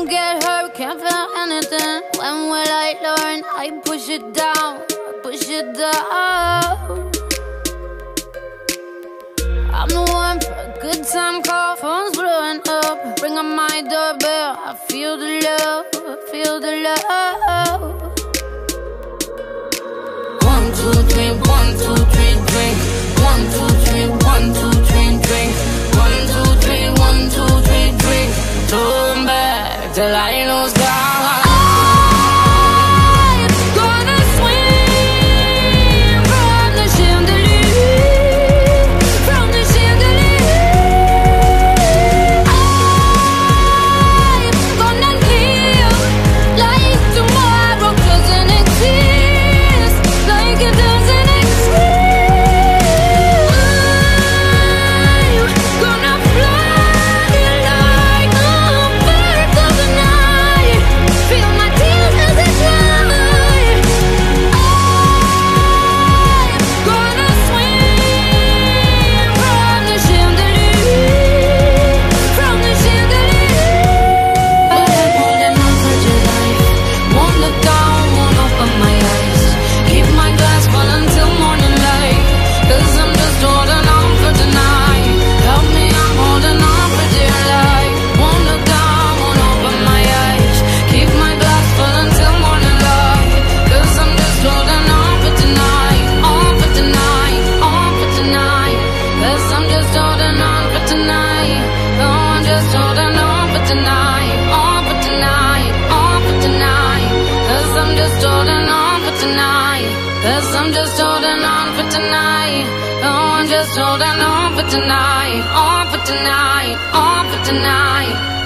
don't get hurt, can't feel anything. When will I learn? I push it down, push it down. I'm the one for a good time call, phone's blowing up. Ring on my doorbell, I feel the love, feel the love. 1, 2, 3, 1, 2, 3, drink. 1, 2, 3, 1, 2, 3, drink. 1, 2, 3, 1, 2, 3, drink. Turn back till I lose God. Cause I'm just holding on for tonight. Oh, I'm just holding on for tonight. On for tonight, on for tonight.